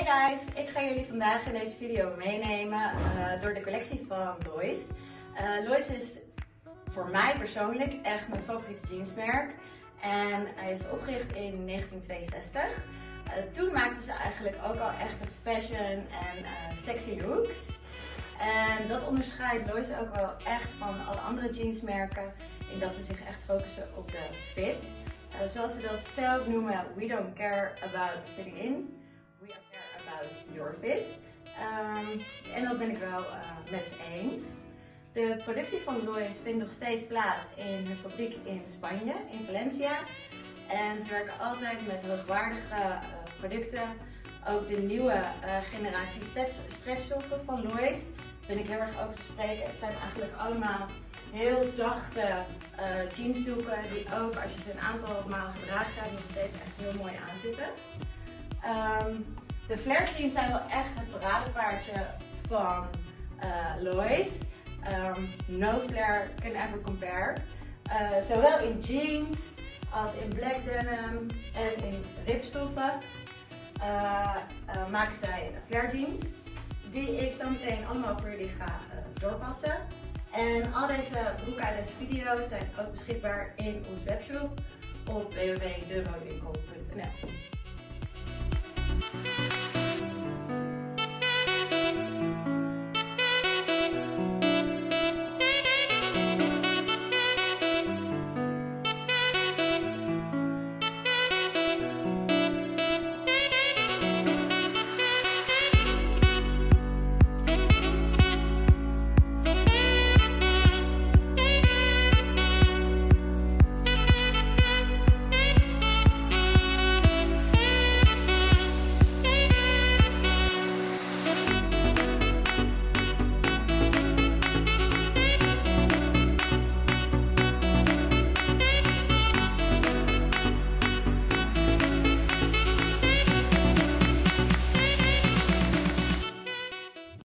guys, ik ga jullie vandaag in deze video meenemen door de collectie van Lois. Lois is voor mij persoonlijk echt mijn favoriete jeansmerk en hij is opgericht in 1962. Toen maakten ze eigenlijk ook al echt een fashion en sexy looks. En dat onderscheidt Lois ook wel echt van alle andere jeansmerken in dat ze zich echt focussen op de fit. Zoals ze dat zelf noemen, we don't care about fitting in, we care about your fit. En dat ben ik wel met ze eens. De productie van Lois vindt nog steeds plaats in hun fabriek in Spanje, in Valencia. En ze werken altijd met hoogwaardige producten. Ook de nieuwe generatie stretchstoffen van Lois vind ik heel erg over te spreken. Het zijn eigenlijk allemaal heel zachte jeansdoeken die ook als je ze een aantal malen gedragen hebt nog steeds echt heel mooi aanzitten. De flare jeans zijn wel echt het paradepaardje van Lois. No flare can ever compare. Zowel in jeans als in black denim en in ripstoffen maken zij flare jeans. Die ik zo meteen allemaal voor jullie ga doorpassen. En al deze broeken uit deze video zijn ook beschikbaar in ons webshop op www.demodewinkel.nl.